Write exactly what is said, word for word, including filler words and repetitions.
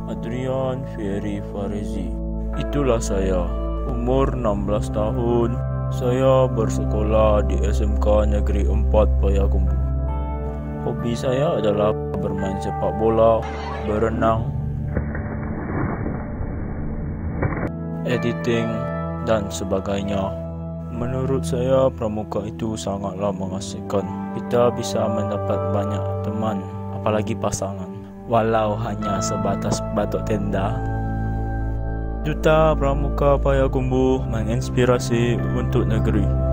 Adrian Ferry Farezi. Itulah saya, umur enam belas tahun. Saya bersekolah di S M K Negeri empat Payakumbuh. Hobi saya adalah bermain sepak bola, berenang, editing dan sebagainya. Menurut saya, pramuka itu sangatlah mengasihkan. Kita bisa mendapat banyak teman, apalagi pasangan, walau hanya sebatas batok tenda. Duta Pramuka Payakumbuh menginspirasi untuk negeri.